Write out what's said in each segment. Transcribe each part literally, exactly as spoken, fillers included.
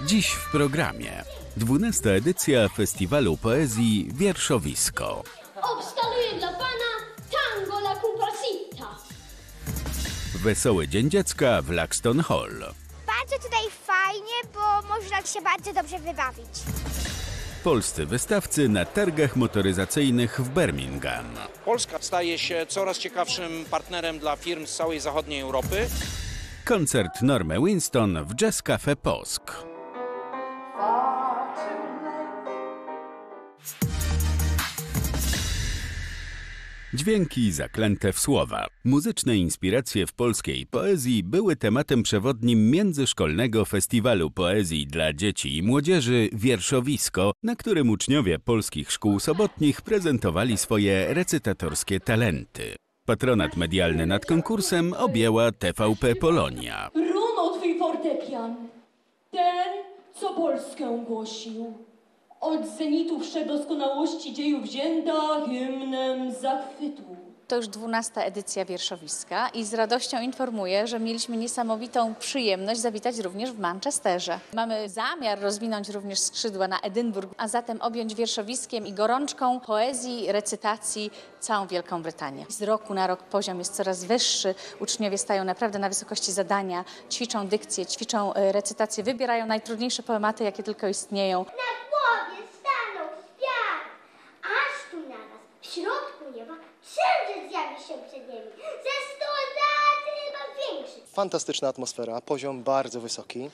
Dziś w programie dwunasta edycja Festiwalu Poezji Wierszowisko. Obstaluję dla pana tango la comparsita. Wesoły Dzień Dziecka w Laxton Hall. Bardzo tutaj fajnie, bo można się bardzo dobrze wybawić. Polscy wystawcy na targach motoryzacyjnych w Birmingham. Polska staje się coraz ciekawszym partnerem dla firm z całej zachodniej Europy. Koncert Normy Winston w Jazz Cafe Posk. Dźwięki zaklęte w słowa. Muzyczne inspiracje w polskiej poezji były tematem przewodnim międzyszkolnego festiwalu poezji dla dzieci i młodzieży Wierszowisko, na którym uczniowie polskich szkół sobotnich prezentowali swoje recytatorskie talenty. Patronat medialny nad konkursem objęła T V P Polonia. Runo twój fortepian, ten, co Polskę głosił. Od zenitu wszechdoskonałości dziejów wzięta hymnem zachwytu. To już dwunasta edycja Wierszowiska i z radością informuję, że mieliśmy niesamowitą przyjemność zawitać również w Manchesterze. Mamy zamiar rozwinąć również skrzydła na Edynburg, a zatem objąć wierszowiskiem i gorączką poezji, recytacji całą Wielką Brytanię. Z roku na rok poziom jest coraz wyższy, uczniowie stają naprawdę na wysokości zadania, ćwiczą dykcję, ćwiczą recytację, wybierają najtrudniejsze poematy, jakie tylko istnieją. Na głowie stanął świat, aż tu na nas, w środku nieba, księżyc zjawi się przed nimi, ze sto razy chyba większy. Fantastyczna atmosfera, poziom bardzo wysoki.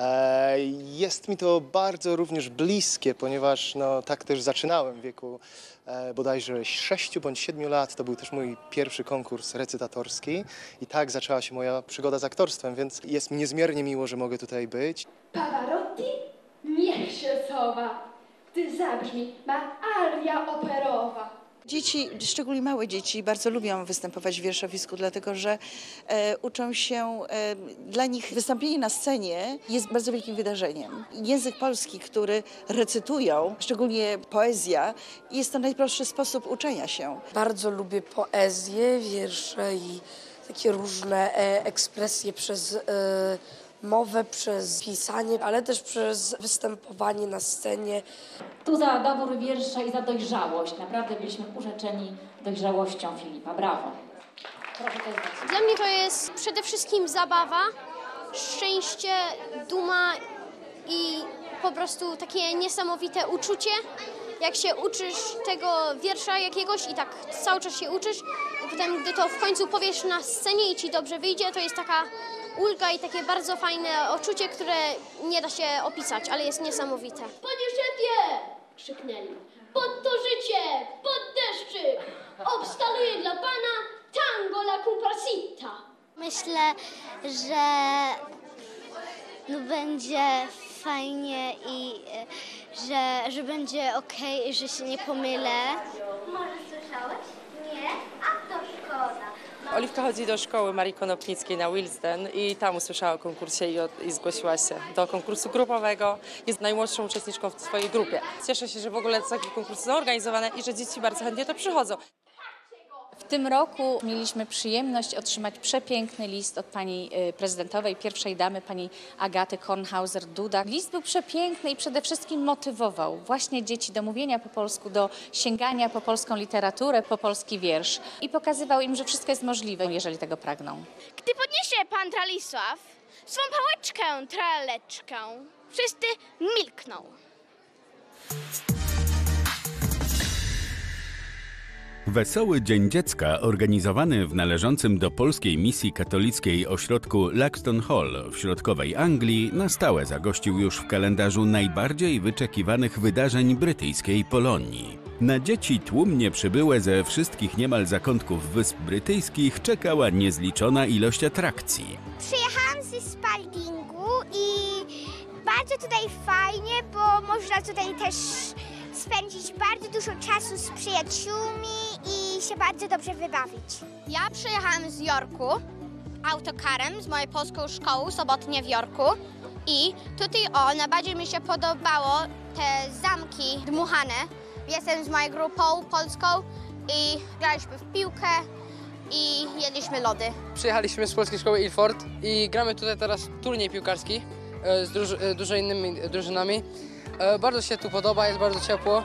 E, jest mi to bardzo również bliskie, ponieważ no, tak też zaczynałem w wieku e, bodajże sześciu bądź siedmiu lat. To był też mój pierwszy konkurs recytatorski i tak zaczęła się moja przygoda z aktorstwem, więc jest mi niezmiernie miło, że mogę tutaj być. Pavarotti niech się sowa, gdy zabrzmi ma aria operowa. Dzieci, szczególnie małe dzieci, bardzo lubią występować w wierszowisku, dlatego że e, uczą się, e, dla nich wystąpienie na scenie jest bardzo wielkim wydarzeniem. Język polski, który recytują, szczególnie poezja, jest to najprostszy sposób uczenia się. Bardzo lubię poezję, wiersze i takie różne e, ekspresje przez e, mowę, przez pisanie, ale też przez występowanie na scenie. Tu za dobór wiersza i za dojrzałość. Naprawdę byliśmy urzeczeni dojrzałością Filipa. Brawo. Proszę, to jest bardzo. Dla mnie to jest przede wszystkim zabawa, szczęście, duma i po prostu takie niesamowite uczucie. Jak się uczysz tego wiersza jakiegoś i tak cały czas się uczysz i potem gdy to w końcu powiesz na scenie i ci dobrze wyjdzie, to jest taka ulga i takie bardzo fajne odczucie, które nie da się opisać, ale jest niesamowite. Panie szefie! Krzyknęli. Pod to życie, pod deszczyk! Obstaluję dla pana tango la comparsita. Myślę, że no będzie fajnie i że, że będzie okej, że się nie pomylę. Może słyszałeś? Nie? A to szkoda. Oliwka chodzi do szkoły Marii Konopnickiej na Willesden i tam usłyszała o konkursie i, od, i zgłosiła się do konkursu grupowego. Jest najmłodszą uczestniczką w swojej grupie. Cieszę się, że w ogóle takie konkursy są organizowane i że dzieci bardzo chętnie to przychodzą. W tym roku mieliśmy przyjemność otrzymać przepiękny list od pani prezydentowej, pierwszej damy, pani Agaty Kornhauser-Duda. List był przepiękny i przede wszystkim motywował właśnie dzieci do mówienia po polsku, do sięgania po polską literaturę, po polski wiersz i pokazywał im, że wszystko jest możliwe, jeżeli tego pragną. Gdy podniesie pan Tralisław swą pałeczkę, traleczkę, wszyscy milkną. Wesoły Dzień Dziecka, organizowany w należącym do polskiej misji katolickiej ośrodku Laxton Hall w środkowej Anglii, na stałe zagościł już w kalendarzu najbardziej wyczekiwanych wydarzeń brytyjskiej Polonii. Na dzieci tłumnie przybyłe ze wszystkich niemal zakątków Wysp Brytyjskich czekała niezliczona ilość atrakcji. Przyjechałam ze Spaldingu i bardzo tutaj fajnie, bo można tutaj też spędzić bardzo dużo czasu z przyjaciółmi i się bardzo dobrze wybawić. Ja przyjechałam z Yorku autokarem z mojej polskiej szkoły sobotnie w Yorku i tutaj o, najbardziej mi się podobało te zamki dmuchane. Jestem z moją grupą polską i graliśmy w piłkę i jedliśmy lody. Przyjechaliśmy z polskiej szkoły Ilford i gramy tutaj teraz turniej piłkarski. z druż dużo innymi drużynami. Bardzo się tu podoba, jest bardzo ciepło.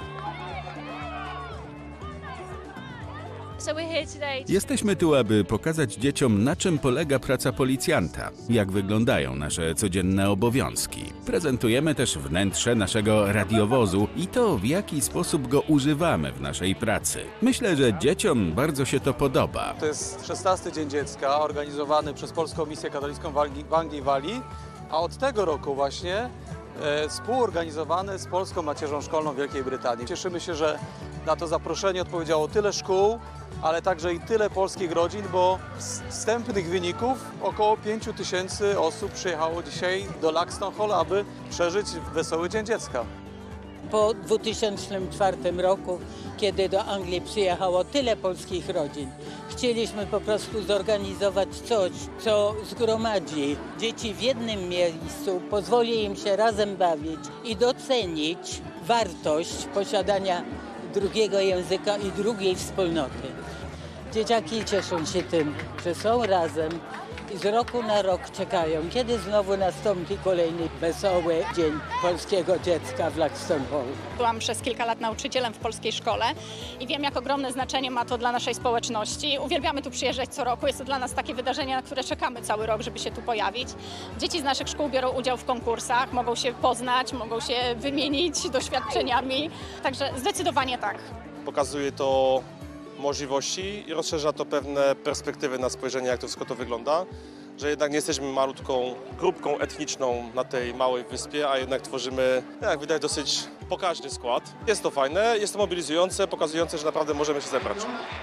Jesteśmy tu, aby pokazać dzieciom, na czym polega praca policjanta, jak wyglądają nasze codzienne obowiązki. Prezentujemy też wnętrze naszego radiowozu i to, w jaki sposób go używamy w naszej pracy. Myślę, że dzieciom bardzo się to podoba. To jest szesnasty Dzień Dziecka, organizowany przez Polską Misję Katolicką w Anglii, w Anglii i Walii, a od tego roku właśnie e, współorganizowany z Polską Macierzą Szkolną Wielkiej Brytanii. Cieszymy się, że na to zaproszenie odpowiedziało tyle szkół, ale także i tyle polskich rodzin, bo z wstępnych wyników około pięciu tysięcy osób przyjechało dzisiaj do Laxton Hall, aby przeżyć Wesoły Dzień Dziecka. Po dwa tysiące czwartym roku, kiedy do Anglii przyjechało tyle polskich rodzin, chcieliśmy po prostu zorganizować coś, co zgromadzi dzieci w jednym miejscu, pozwoli im się razem bawić i docenić wartość posiadania drugiego języka i drugiej wspólnoty. Dzieciaki cieszą się tym, że są razem i z roku na rok czekają, kiedy znowu nastąpi kolejny wesoły Dzień Polskiego Dziecka w Laxton Hall. Byłam przez kilka lat nauczycielem w polskiej szkole i wiem, jak ogromne znaczenie ma to dla naszej społeczności. Uwielbiamy tu przyjeżdżać co roku, jest to dla nas takie wydarzenie, na które czekamy cały rok, żeby się tu pojawić. Dzieci z naszych szkół biorą udział w konkursach, mogą się poznać, mogą się wymienić doświadczeniami, także zdecydowanie tak. Pokazuje to możliwości i rozszerza to pewne perspektywy na spojrzenie, jak to wszystko to wygląda, że jednak nie jesteśmy malutką grupką etniczną na tej małej wyspie, a jednak tworzymy, jak widać, dosyć pokaźny skład. Jest to fajne, jest to mobilizujące, pokazujące, że naprawdę możemy się zebrać.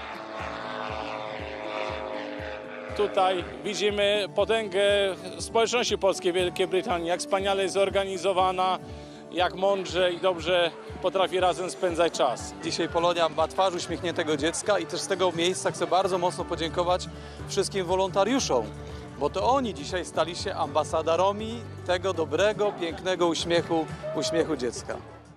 Tutaj widzimy potęgę społeczności polskiej w Wielkiej Brytanii, jak wspaniale jest zorganizowana, jak mądrze i dobrze potrafi razem spędzać czas. Dzisiaj Polonia ma twarz uśmiechniętego dziecka i też z tego miejsca chcę bardzo mocno podziękować wszystkim wolontariuszom, bo to oni dzisiaj stali się ambasadorami tego dobrego, pięknego uśmiechu, uśmiechu dziecka.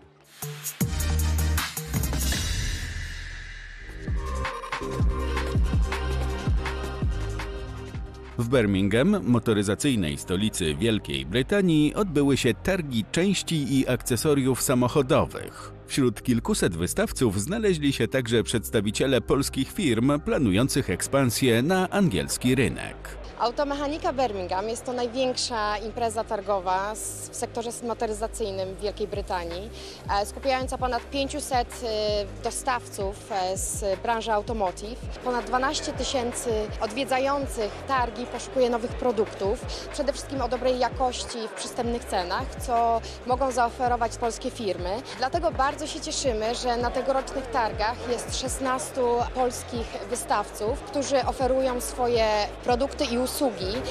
W Birmingham, motoryzacyjnej stolicy Wielkiej Brytanii, odbyły się targi części i akcesoriów samochodowych. Wśród kilkuset wystawców znaleźli się także przedstawiciele polskich firm planujących ekspansję na angielski rynek. Automechanika Birmingham jest to największa impreza targowa w sektorze motoryzacyjnym w Wielkiej Brytanii, skupiająca ponad pięciuset dostawców z branży automotive. Ponad dwanaście tysięcy odwiedzających targi poszukuje nowych produktów, przede wszystkim o dobrej jakości w przystępnych cenach, co mogą zaoferować polskie firmy. Dlatego bardzo się cieszymy, że na tegorocznych targach jest szesnastu polskich wystawców, którzy oferują swoje produkty i usługi.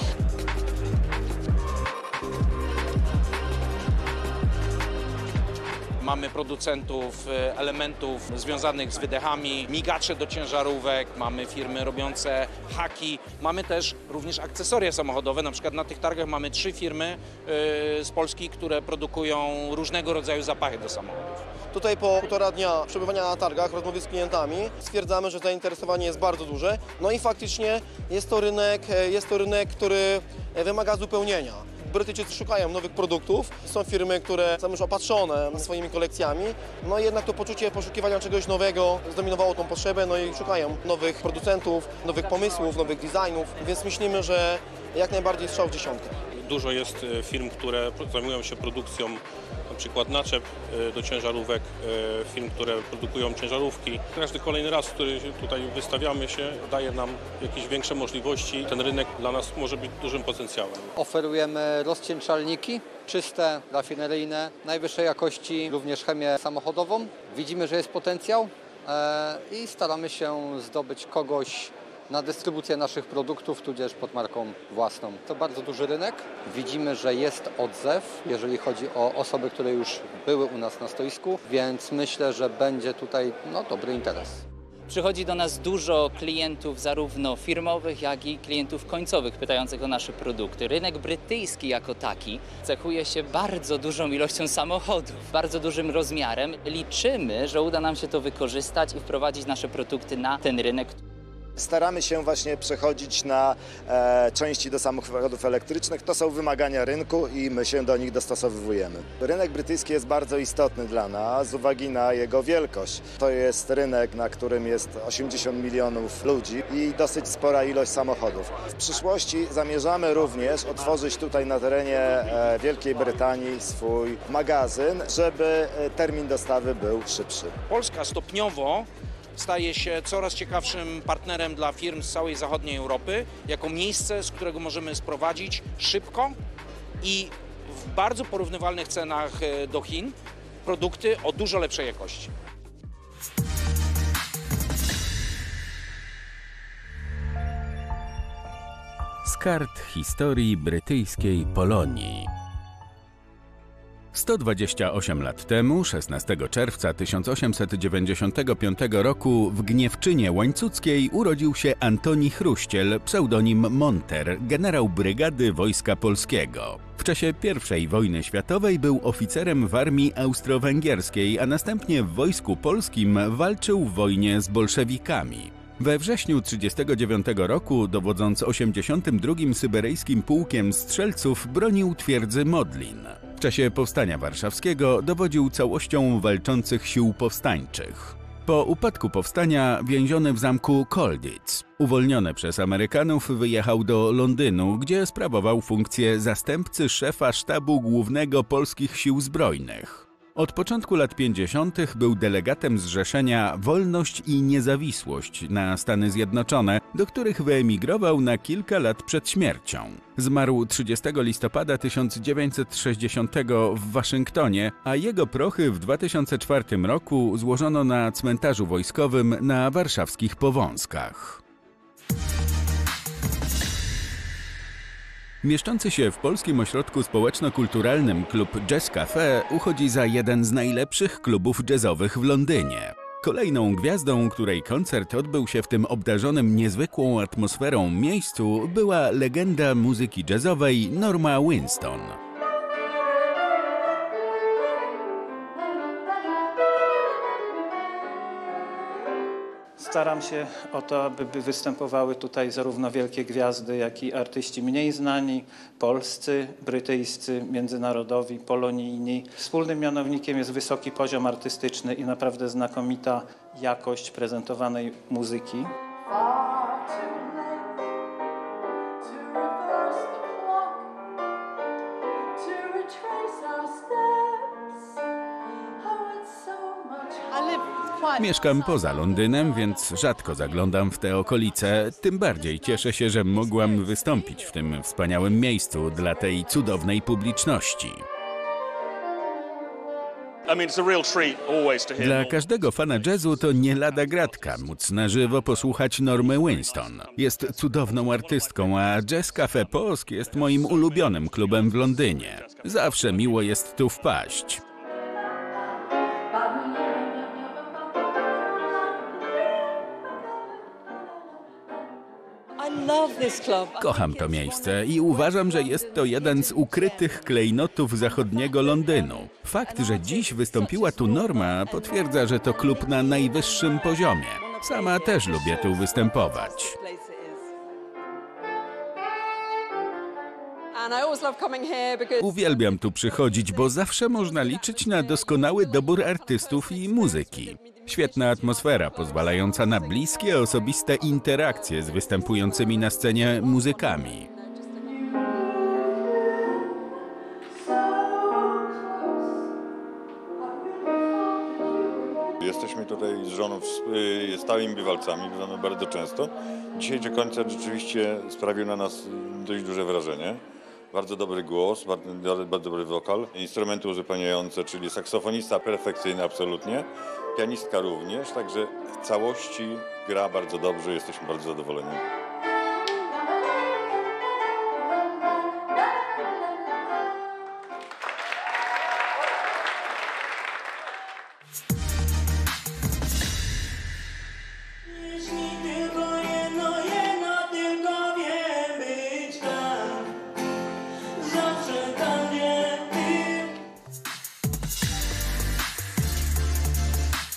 Mamy producentów elementów związanych z wydechami, migacze do ciężarówek, mamy firmy robiące haki, mamy też również akcesoria samochodowe. Na przykład na tych targach mamy trzy firmy z Polski, które produkują różnego rodzaju zapachy do samochodów. Tutaj po półtora dnia przebywania na targach, rozmowy z klientami, stwierdzamy, że zainteresowanie jest bardzo duże. No i faktycznie jest to rynek, jest to rynek, który wymaga zupełnienia. Brytyjczycy szukają nowych produktów, są firmy, które są już opatrzone swoimi kolekcjami, no i jednak to poczucie poszukiwania czegoś nowego zdominowało tą potrzebę, no i szukają nowych producentów, nowych pomysłów, nowych designów, więc myślimy, że jak najbardziej strzał w dziesiątkę. Dużo jest firm, które zajmują się produkcją na przykład naczep do ciężarówek, firm, które produkują ciężarówki. Każdy kolejny raz, który tutaj wystawiamy się, daje nam jakieś większe możliwości. Ten rynek dla nas może być dużym potencjałem. Oferujemy rozcieńczalniki, czyste, rafineryjne, najwyższej jakości, również chemię samochodową. Widzimy, że jest potencjał i staramy się zdobyć kogoś na dystrybucję naszych produktów, tudzież pod marką własną. To bardzo duży rynek. Widzimy, że jest odzew, jeżeli chodzi o osoby, które już były u nas na stoisku, więc myślę, że będzie tutaj no, dobry interes. Przychodzi do nas dużo klientów zarówno firmowych, jak i klientów końcowych pytających o nasze produkty. Rynek brytyjski jako taki cechuje się bardzo dużą ilością samochodów, bardzo dużym rozmiarem. Liczymy, że uda nam się to wykorzystać i wprowadzić nasze produkty na ten rynek. Staramy się właśnie przechodzić na e, części do samochodów elektrycznych. To są wymagania rynku i my się do nich dostosowujemy. Rynek brytyjski jest bardzo istotny dla nas z uwagi na jego wielkość. To jest rynek, na którym jest osiemdziesiąt milionów ludzi i dosyć spora ilość samochodów. W przyszłości zamierzamy również otworzyć tutaj na terenie e, Wielkiej Brytanii swój magazyn, żeby termin dostawy był szybszy. Polska stopniowo staje się coraz ciekawszym partnerem dla firm z całej zachodniej Europy, jako miejsce, z którego możemy sprowadzić szybko i w bardzo porównywalnych cenach do Chin produkty o dużo lepszej jakości. Z kart historii brytyjskiej Polonii. sto dwadzieścia osiem lat temu, szesnastego czerwca tysiąc osiemset dziewięćdziesiątego piątego roku w Gniewczynie Łańcuckiej urodził się Antoni Chruściel, pseudonim Monter, generał brygady Wojska Polskiego. W czasie pierwszej wojny światowej był oficerem w armii austro-węgierskiej, a następnie w Wojsku Polskim walczył w wojnie z bolszewikami. We wrześniu tysiąc dziewięćset trzydziestego dziewiątego roku, dowodząc osiemdziesiątym drugim Syberyjskim Pułkiem Strzelców, bronił twierdzy Modlin. W czasie Powstania Warszawskiego dowodził całością walczących sił powstańczych. Po upadku powstania więziony w zamku Colditz. Uwolniony przez Amerykanów wyjechał do Londynu, gdzie sprawował funkcję zastępcy szefa Sztabu Głównego Polskich Sił Zbrojnych. Od początku lat pięćdziesiątych był delegatem Zrzeszenia Wolność i Niezawisłość na Stany Zjednoczone, do których wyemigrował na kilka lat przed śmiercią. Zmarł trzydziestego listopada tysiąc dziewięćset sześćdziesiątego w Waszyngtonie, a jego prochy w dwa tysiące czwartym roku złożono na cmentarzu wojskowym na warszawskich Powązkach. Mieszczący się w Polskim Ośrodku Społeczno-Kulturalnym klub Jazz Cafe uchodzi za jeden z najlepszych klubów jazzowych w Londynie. Kolejną gwiazdą, której koncert odbył się w tym obdarzonym niezwykłą atmosferą miejscu, była legenda muzyki jazzowej Norma Winston. Staram się o to, aby występowały tutaj zarówno wielkie gwiazdy, jak i artyści mniej znani, polscy, brytyjscy, międzynarodowi, polonijni. Wspólnym mianownikiem jest wysoki poziom artystyczny i naprawdę znakomita jakość prezentowanej muzyki. Mieszkam poza Londynem, więc rzadko zaglądam w te okolice, tym bardziej cieszę się, że mogłam wystąpić w tym wspaniałym miejscu dla tej cudownej publiczności. Dla każdego fana jazzu to nie lada gratka móc na żywo posłuchać Normy Winston. Jest cudowną artystką, a Jazz Cafe Polsk jest moim ulubionym klubem w Londynie. Zawsze miło jest tu wpaść. Kocham to miejsce i uważam, że jest to jeden z ukrytych klejnotów zachodniego Londynu. Fakt, że dziś wystąpiła tu Norma, potwierdza, że to klub na najwyższym poziomie. Sama też lubię tu występować. Uwielbiam tu przychodzić, bo zawsze można liczyć na doskonały dobór artystów i muzyki. Świetna atmosfera pozwalająca na bliskie, osobiste interakcje z występującymi na scenie muzykami. Jesteśmy tutaj z żoną stałymi bywalcami, bywamy bardzo często. Dzisiejszy koncert rzeczywiście sprawił na nas dość duże wrażenie. Bardzo dobry głos, bardzo, bardzo dobry wokal, instrumenty uzupełniające, czyli saksofonista perfekcyjny absolutnie, pianistka również, także w całości gra bardzo dobrze, jesteśmy bardzo zadowoleni.